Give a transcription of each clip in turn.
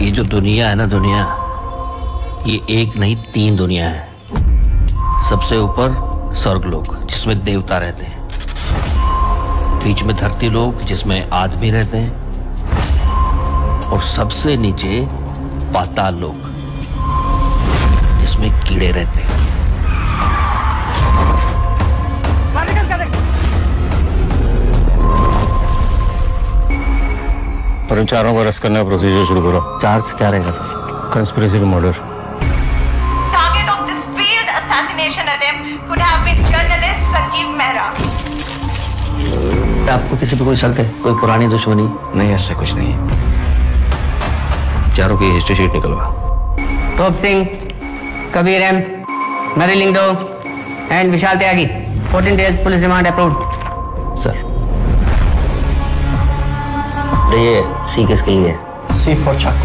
ये जो दुनिया है ना, दुनिया ये एक नहीं 3 दुनिया है। सबसे ऊपर स्वर्गलोक जिसमें देवता रहते हैं, बीच में धरती लोक जिसमें आदमी रहते हैं, और सबसे नीचे पाताल लोक जिसमें कीड़े रहते हैं। और इन चारों को अरेस्ट करने का प्रोसीजर शुरू करो। चार्ज क्या रहेगा sir? Conspiracy to murder. Target of this failed assassination attempt could have been journalist Sanjeev Mehra. आपको किसी पे कोई शक है? कोई पुरानी दुश्मनी? नहीं, ऐसा कुछ नहीं। चारों की हिस्ट्री शीट निकलवा। तोप Singh, Kabir M, Nari Lingdoh and Vishal Tyagi 14 days police remand approved. Sir ये सी किसके लिए? सी फॉर चाकू।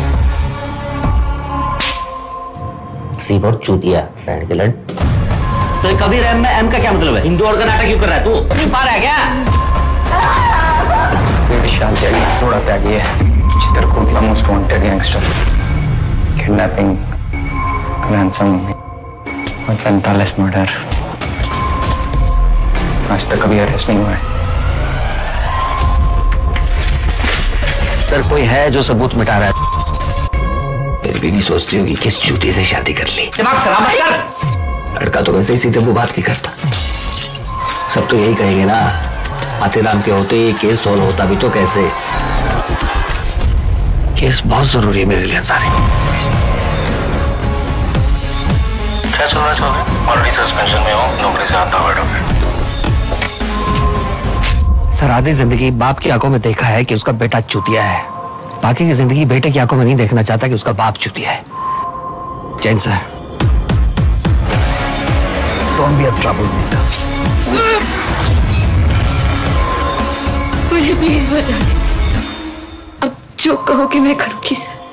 सी फॉर चूतिया बैंड के लड़। तो कबीर एम में एम का क्या मतलब है? हिंदू और का नाटक क्यों कर रहा है तू? नहीं पा रहा है क्या? विशाल त्यागी थोड़ा त्यागी है। Chitrakoot most wanted gangster, kidnapping, ransom और 45 मर्डर। आज तक कभी अरेस्ट नहीं हुआ है। सर कोई है जो सबूत मिटा रहा है? मेरी बीवी सोचती होगी किस चूती से शादी कर ली। दिमाग खराब मत कर। लड़का तो वैसे ही सीधे वो बात की करता। सब तो यही कहेंगे ना, आतेराम के होते ये केस सॉल्व होता भी तो कैसे। केस बहुत जरूरी है मेरे लिए सारे। क्या चल रहा है? ऑलरेडी सस्पेंशन में हो, नौकरी से आता हुआ डॉक्टर। सर आधी जिंदगी बाप की आंखों में देखा है कि उसका बेटा चूतिया है, बाकी की जिंदगी बेटे की आंखों में नहीं देखना चाहता कि उसका बाप चूतिया है। Jain sir, don't be a trouble maker. मुझे प्लीज बचा दीजिए। अब जो कहोगे मैं करूंगी सर।